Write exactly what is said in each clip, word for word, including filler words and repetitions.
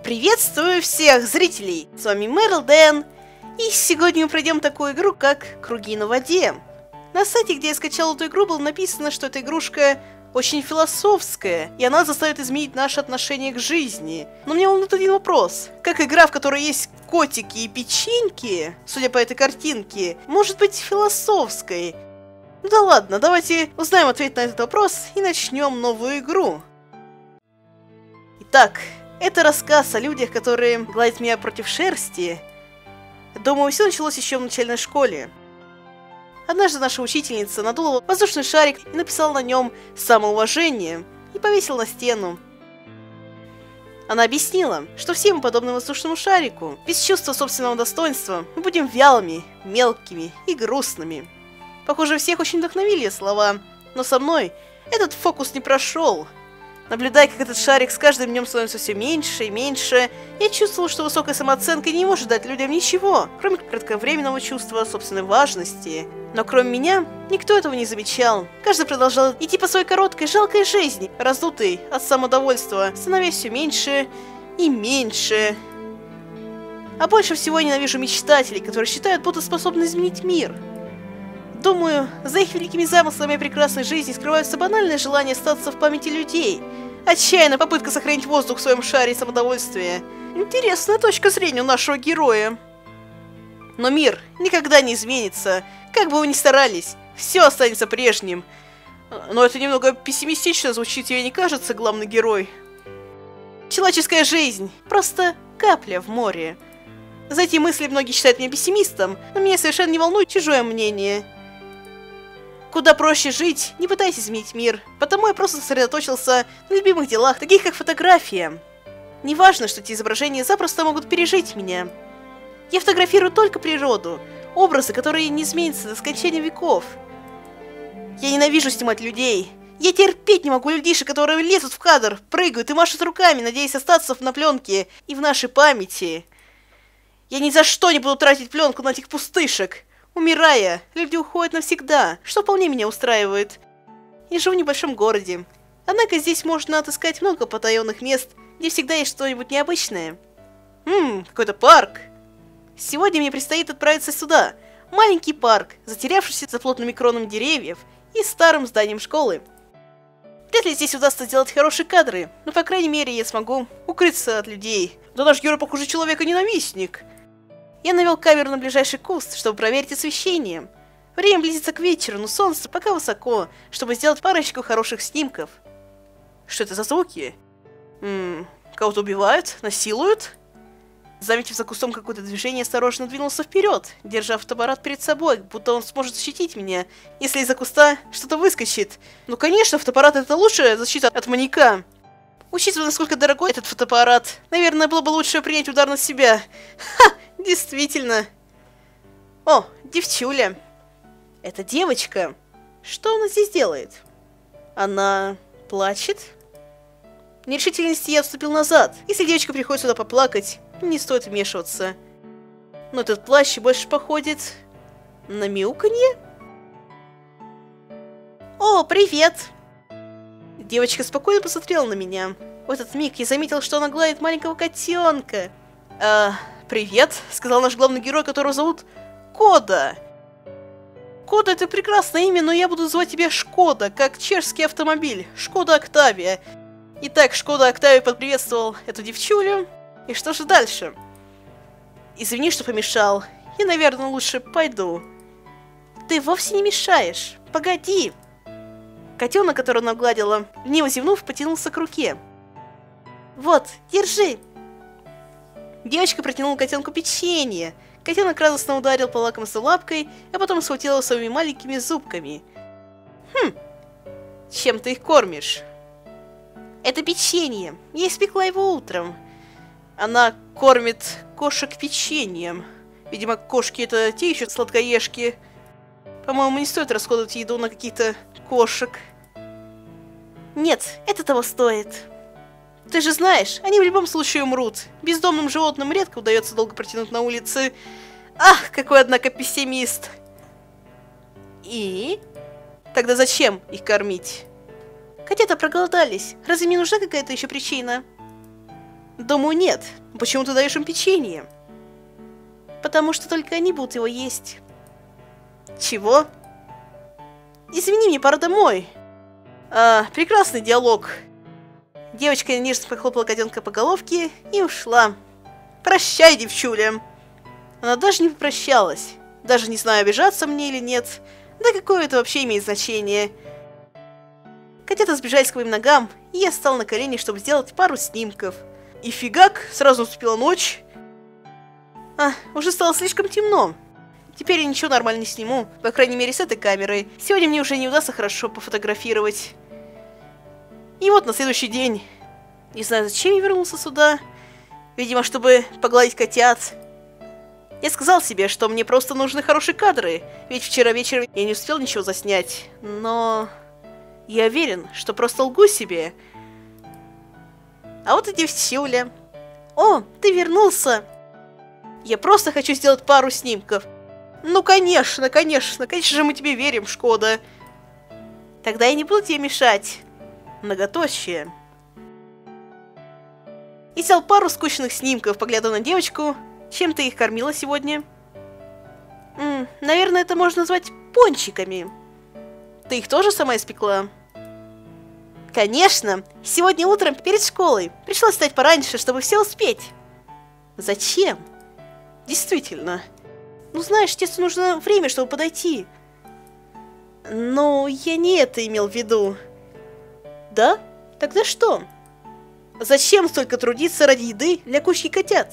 Приветствую всех зрителей! С вами Мэрил Дэн, и сегодня мы пройдем такую игру, как Круги на воде. На сайте, где я скачал эту игру, было написано, что эта игрушка очень философская, и она заставит изменить наше отношение к жизни. Но мне волнует один вопрос. Как игра, в которой есть котики и печеньки, судя по этой картинке, может быть философской? Ну да ладно, давайте узнаем ответ на этот вопрос и начнем новую игру. Итак, это рассказ о людях, которые гладят меня против шерсти. Думаю, все началось еще в начальной школе. Однажды наша учительница надула воздушный шарик и написала на нем «самоуважение» и повесила на стену. Она объяснила, что все мы подобны воздушному шарику. Без чувства собственного достоинства мы будем вялыми, мелкими и грустными. Похоже, всех очень вдохновили слова, но со мной этот фокус не прошел. Наблюдая, как этот шарик с каждым днем становится все меньше и меньше, я чувствовал, что высокая самооценка не может дать людям ничего, кроме кратковременного чувства собственной важности. Но кроме меня, никто этого не замечал. Каждый продолжал идти по своей короткой, жалкой жизни, раздутый от самодовольства, становясь все меньше и меньше. А больше всего я ненавижу мечтателей, которые считают, будто способны изменить мир. Думаю, за их великими замыслами о прекрасной жизни скрываются банальные желания остаться в памяти людей. Отчаянная попытка сохранить воздух в своем шаре самодовольствия. Интересная точка зрения у нашего героя. Но мир никогда не изменится, как бы вы ни старались, все останется прежним. Но это немного пессимистично звучит, тебе не кажется, главный герой? Человеческая жизнь просто капля в море. За эти мысли многие считают меня пессимистом, но меня совершенно не волнует чужое мнение. Куда проще жить, не пытаясь изменить мир, потому я просто сосредоточился на любимых делах, таких как фотография. Неважно, что эти изображения запросто могут пережить меня. Я фотографирую только природу, образы, которые не изменятся до скончания веков. Я ненавижу снимать людей. Я терпеть не могу людишек, которые лезут в кадр, прыгают и машут руками, надеясь остаться на пленке и в нашей памяти. Я ни за что не буду тратить пленку на этих пустышек. Умирая, люди уходят навсегда, что вполне меня устраивает. Я живу в небольшом городе, однако здесь можно отыскать много потаенных мест, где всегда есть что-нибудь необычное. Ммм, какой-то парк. Сегодня мне предстоит отправиться сюда. Маленький парк, затерявшийся за плотными кронами деревьев и старым зданием школы. Вряд ли здесь удастся сделать хорошие кадры, но по крайней мере я смогу укрыться от людей. Да наш герой, похоже, человека-ненавистник. Я навел камеру на ближайший куст, чтобы проверить освещение. Время близится к вечеру, но солнце пока высоко, чтобы сделать парочку хороших снимков. Что это за звуки? Ммм, кого-то убивают? Насилуют? Заметив за кустом какое-то движение, осторожно двинулся вперед, держа фотоаппарат перед собой, будто он сможет защитить меня, если из-за куста что-то выскочит. Ну конечно, фотоаппарат — это лучшая защита от маньяка. Учитывая, насколько дорогой этот фотоаппарат, наверное, было бы лучше принять удар на себя. Ха! Действительно. О, девчуля. Это девочка. Что она здесь делает? Она плачет? В нерешительности я отступил назад. Если девочка приходит сюда поплакать, не стоит вмешиваться. Но этот плащ больше походит на мяуканье. О, привет! Девочка спокойно посмотрела на меня. В этот миг я заметил, что она гладит маленького котенка. А, привет, сказал наш главный герой, которого зовут Кода. Кода — это прекрасное имя, но я буду звать тебя Шкода, как чешский автомобиль. Шкода Октавия. Итак, Шкода Октавия поприветствовал эту девчулю. И что же дальше? Извини, что помешал. Я, наверное, лучше пойду. Ты вовсе не мешаешь. Погоди. Котенок, которого она гладила, лениво зевнув, потянулся к руке. Вот, держи. Девочка протянула котенку печенье. Котенок радостно ударил по лакомству лапкой, а потом схватил его своими маленькими зубками. Хм, чем ты их кормишь? Это печенье. Я испекла его утром. Она кормит кошек печеньем. Видимо, кошки — это те еще сладкоежки. По-моему, не стоит расходовать еду на каких-то кошек. Нет, это того стоит. Ты же знаешь, они в любом случае умрут. Бездомным животным редко удается долго протянуть на улице. Ах, какой, однако, пессимист. И? Тогда зачем их кормить? Котята проголодались. Разве не нужна какая-то еще причина? Думаю, нет. Почему ты даешь им печенье? Потому что только они будут его есть. Чего? Извини, мне пора домой. А, прекрасный диалог. Девочка нежно похлопала котенка по головке и ушла. Прощай, девчуля. Она даже не попрощалась. Даже не знаю, обижаться мне или нет. Да какое это вообще имеет значение. Котята сбежались к моим ногам, и я встал на колени, чтобы сделать пару снимков. И фигак, сразу наступила ночь. А, уже стало слишком темно. Теперь я ничего нормально не сниму, по крайней мере с этой камерой. Сегодня мне уже не удастся хорошо пофотографировать. И вот на следующий день. Не знаю, зачем я вернулся сюда. Видимо, чтобы погладить котят. Я сказал себе, что мне просто нужны хорошие кадры, ведь вчера вечером я не успел ничего заснять. Но я уверен, что просто лгу себе. А вот и девчуля. О, ты вернулся. Я просто хочу сделать пару снимков. Ну, конечно, конечно, конечно же мы тебе верим, Шкода. Тогда я не буду тебе мешать. Многоточие. И взял пару скучных снимков, поглядывая на девочку. Чем ты их кормила сегодня? М, наверное, это можно назвать пончиками. Ты их тоже сама испекла? Конечно. Сегодня утром перед школой. Пришлось встать пораньше, чтобы все успеть. Зачем? Действительно. Ну, знаешь, тебе нужно время, чтобы подойти. Но я не это имел в виду. Да? Тогда что? Зачем столько трудиться ради еды для кучки котят?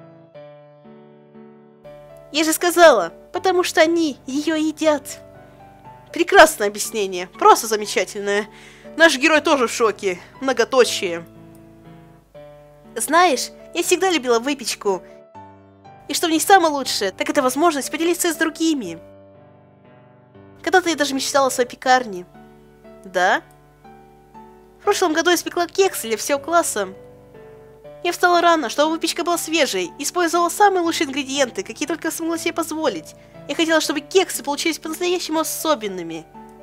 Я же сказала, потому что они ее едят. Прекрасное объяснение, просто замечательное. Наш герой тоже в шоке, многоточие. Знаешь, я всегда любила выпечку. И что в ней самое лучшее, так это возможность поделиться с другими. Когда-то я даже мечтала о своей пекарне. Да? В прошлом году я испекла кексы для всего класса. Я встала рано, чтобы выпечка была свежей, использовала самые лучшие ингредиенты, какие только смогла себе позволить. Я хотела, чтобы кексы получились по-настоящему особенными.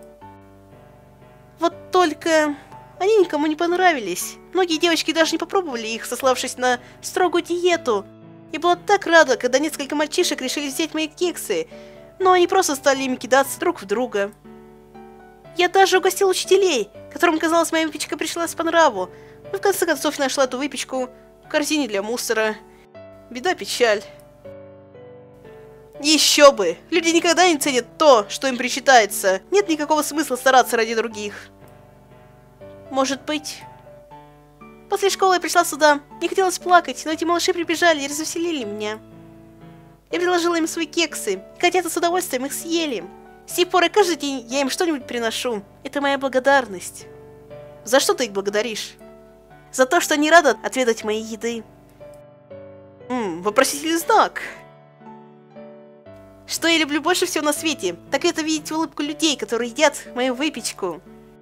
Вот только они никому не понравились. Многие девочки даже не попробовали их, сославшись на строгую диету. Я была так рада, когда несколько мальчишек решили взять мои кексы, но они просто стали ими кидаться друг в друга. Я даже угостила учителей, которым, казалось, моя выпечка пришлась по нраву, но в конце концов нашла эту выпечку в корзине для мусора. Беда-печаль. Еще бы! Люди никогда не ценят то, что им причитается. Нет никакого смысла стараться ради других. Может быть... После школы я пришла сюда. Не хотелось плакать, но эти малыши прибежали и развеселили меня. Я предложила им свои кексы, и котята с удовольствием их съели. С тех пор и каждый день я им что-нибудь приношу. Это моя благодарность. За что ты их благодаришь? За то, что они рады отведать моей еды. Ммм, вопросительный знак. Что я люблю больше всего на свете, так это видеть улыбку людей, которые едят мою выпечку.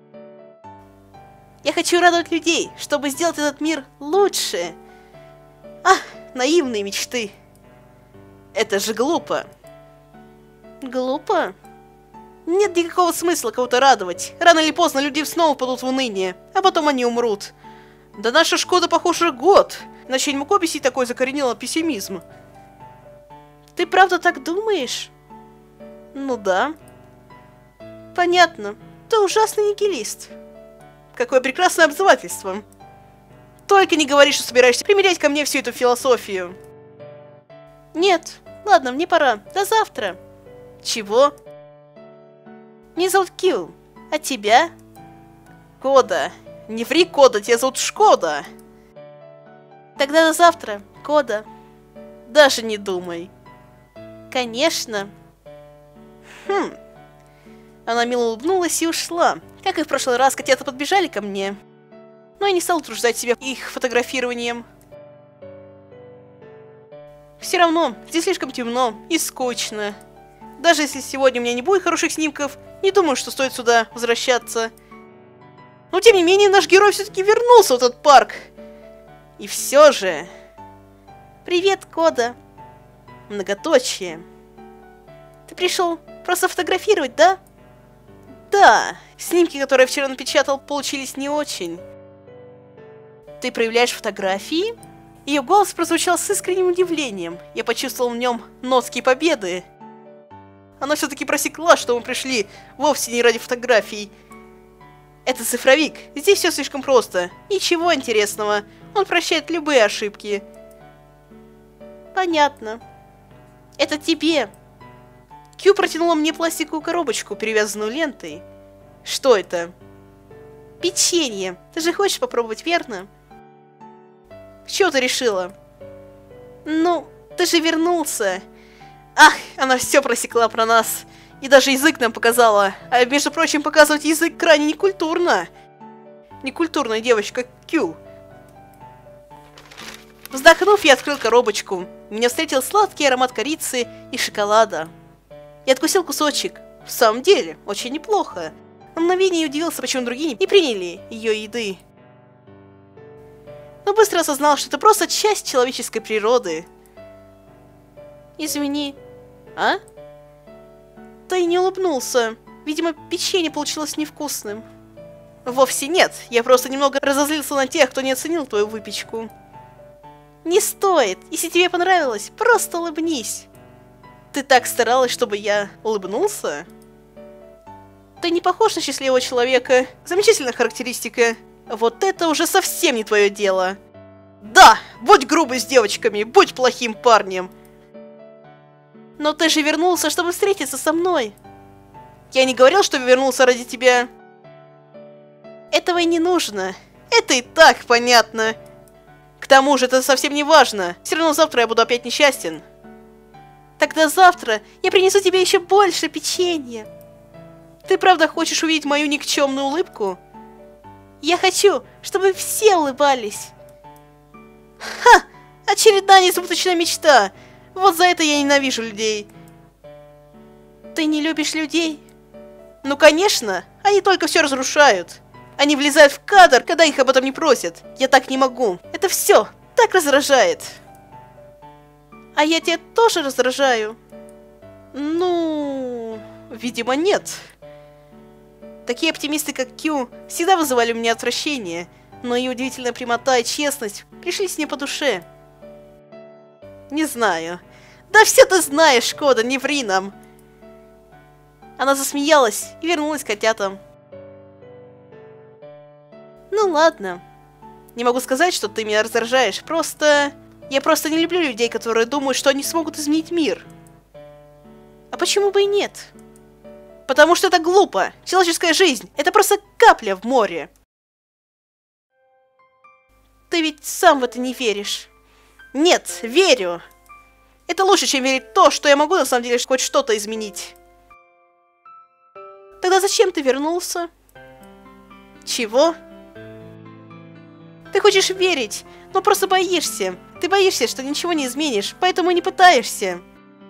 Я хочу радовать людей, чтобы сделать этот мир лучше. Ах, наивные мечты. Это же глупо. Глупо? Нет никакого смысла кого-то радовать. Рано или поздно люди снова падут в уныние, а потом они умрут. Да наша Шкода, похоже, год. Иначе я не могу объяснить такой закоренелый пессимизм. Ты правда так думаешь? Ну да. Понятно. Ты ужасный нигилист. Какое прекрасное обзывательство. Только не говори, что собираешься примерять ко мне всю эту философию. Нет. Ладно, мне пора. До завтра. Чего? Меня зовут Кью. А тебя? Кода. Не ври, Кода, тебя зовут Шкода. Тогда до завтра, Кода. Даже не думай. Конечно. Хм. Она мило улыбнулась и ушла. Как и в прошлый раз, котята подбежали ко мне. Но я не стал утруждать себя их фотографированием. Все равно, здесь слишком темно и скучно. Даже если сегодня у меня не будет хороших снимков, не думаю, что стоит сюда возвращаться. Но тем не менее, наш герой все-таки вернулся в этот парк. И все же... Привет, Кода. Многоточие. Ты пришел просто фотографировать, да? Да. Снимки, которые я вчера напечатал, получились не очень. Ты проявляешь фотографии? Ее голос прозвучал с искренним удивлением. Я почувствовал в нем нотки победы. Она все-таки просекла, что мы пришли вовсе не ради фотографий. Это цифровик. Здесь все слишком просто. Ничего интересного. Он прощает любые ошибки. Понятно. Это тебе. Кью протянула мне пластиковую коробочку, перевязанную лентой. Что это? Печенье. Ты же хочешь попробовать, верно? Чего ты решила? Ну, ты же вернулся. Ах, она все просекла про нас. И даже язык нам показала. А между прочим, показывать язык крайне некультурно. Некультурная девочка Кью. Вздохнув, я открыл коробочку. Меня встретил сладкий аромат корицы и шоколада. Я откусил кусочек. В самом деле, очень неплохо. На мгновение удивился, почему другие не приняли ее еды. Но быстро осознал, что это просто часть человеческой природы. Извини. А? Ты не улыбнулся. Видимо, печенье получилось невкусным. Вовсе нет. Я просто немного разозлился на тех, кто не оценил твою выпечку. Не стоит. Если тебе понравилось, просто улыбнись. Ты так старалась, чтобы я улыбнулся? Ты не похож на счастливого человека. Замечательная характеристика. Вот это уже совсем не твое дело. Да, будь грубой с девочками, будь плохим парнем. Но ты же вернулся, чтобы встретиться со мной. Я не говорил, что вернулся ради тебя. Этого и не нужно. Это и так понятно. К тому же это совсем не важно. Все равно завтра я буду опять несчастен. Тогда завтра я принесу тебе еще больше печенья. Ты правда хочешь увидеть мою никчемную улыбку? Я хочу, чтобы все улыбались. Ха! Очередная несбыточная мечта. Вот за это я ненавижу людей. Ты не любишь людей? Ну конечно, они только все разрушают. Они влезают в кадр, когда их об этом не просят. Я так не могу. Это все так раздражает. А я тебя тоже раздражаю? Ну, видимо, нет. Такие оптимисты, как Кью, всегда вызывали у меня отвращение, но ее удивительная прямота и честность пришлись мне по душе. Не знаю. Да все ты знаешь, Шкода, не ври нам. Она засмеялась и вернулась к котятам. Ну ладно. Не могу сказать, что ты меня раздражаешь, просто... Я просто не люблю людей, которые думают, что они смогут изменить мир. А почему бы и нет? Потому что это глупо. Человеческая жизнь — это просто капля в море. Ты ведь сам в это не веришь. Нет, верю. Это лучше, чем верить в то, что я могу на самом деле хоть что-то изменить. Тогда зачем ты вернулся? Чего? Ты хочешь верить, но просто боишься. Ты боишься, что ничего не изменишь, поэтому и не пытаешься.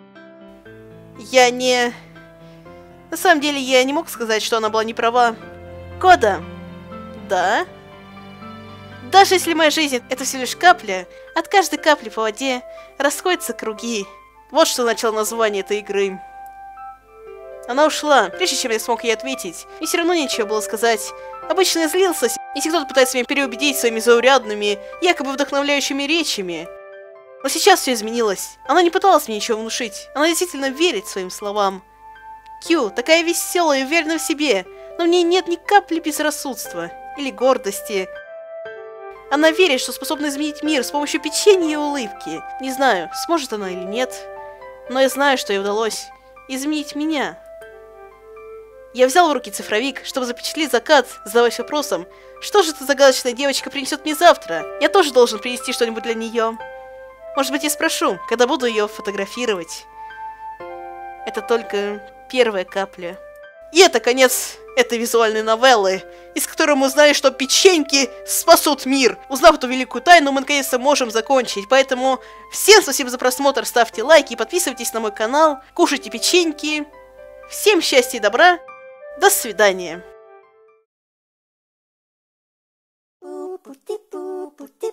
Я не... На самом деле, я не мог сказать, что она была не права. Кода. Да? Даже если моя жизнь — это всего лишь капля, от каждой капли по воде расходятся круги. Вот что начало название этой игры. Она ушла, прежде чем я смог ей ответить. И все равно нечего было сказать. Обычно я злился, если кто-то пытается меня переубедить своими заурядными, якобы вдохновляющими речами. Но сейчас все изменилось. Она не пыталась мне ничего внушить. Она действительно верит своим словам. Кью такая веселая и уверена в себе, но в ней нет ни капли безрассудства или гордости. Она верит, что способна изменить мир с помощью печенья и улыбки. Не знаю, сможет она или нет, но я знаю, что ей удалось изменить меня. Я взял в руки цифровик, чтобы запечатлеть закат, задаваясь вопросом, что же эта загадочная девочка принесет мне завтра? Я тоже должен принести что-нибудь для нее. Может быть, я спрошу, когда буду ее фотографировать. Это только первая капля. И это конец этой визуальной новеллы, из которой мы узнаем, что печеньки спасут мир. Узнав эту великую тайну, мы наконец-то можем закончить. Поэтому всем спасибо за просмотр, ставьте лайки, подписывайтесь на мой канал, кушайте печеньки. Всем счастья и добра. До свидания.